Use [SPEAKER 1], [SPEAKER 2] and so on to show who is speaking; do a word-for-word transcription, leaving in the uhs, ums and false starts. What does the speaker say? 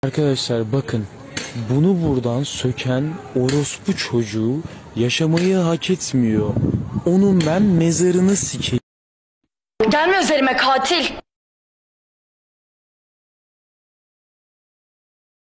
[SPEAKER 1] Arkadaşlar bakın, bunu buradan söken orospu çocuğu yaşamayı hak etmiyor. Onun ben mezarını sikeyim.
[SPEAKER 2] Gelme üzerime katil.